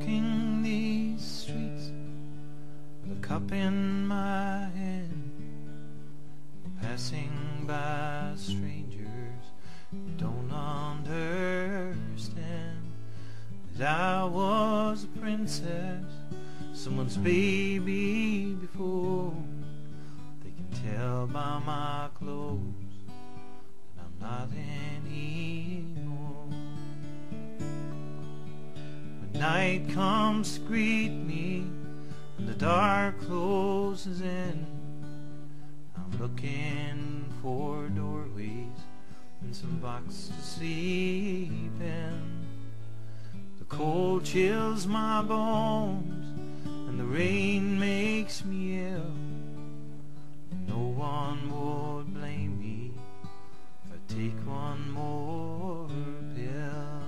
walking these streets with a cup in my hand, passing by strangers who don't understand that I was a princess, someone's baby before. They can tell by my clothes that I'm not anymore. When night comes to greet me and the dark closes in, I'm looking for doorways and some box to sleep in. The cold chills my bones and the rain makes me ill. No one would blame me if I take one more pill.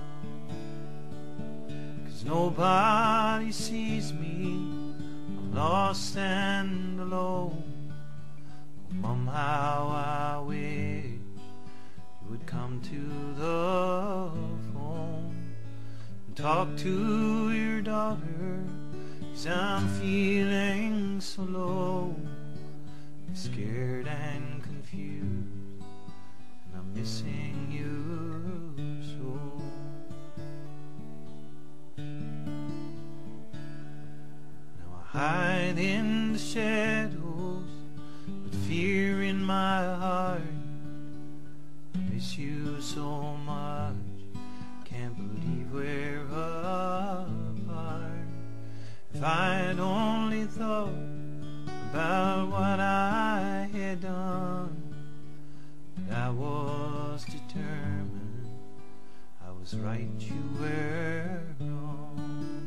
'Cause nobody sees me, I'm lost and alone. Oh, Mom, how I wish you would come to the phone and talk to your daughter, 'cause I'm feeling so low, I'm scared and confused, and I'm missing you so. Now I hide in the shadows with fear in my heart. I miss you so much, can't believe we're apart. If I'd only thought about what I had done, but I was determined, I was right, you were wrong.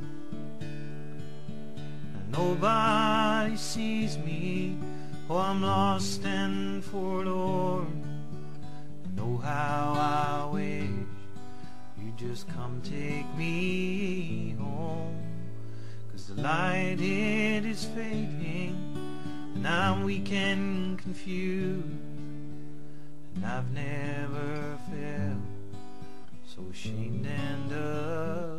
And nobody sees me, oh, I'm lost and forlorn. Know how I wish you'd just come take me home. 'Cause the light, it is fading, and I'm weak and confused, and I've never felt so ashamed and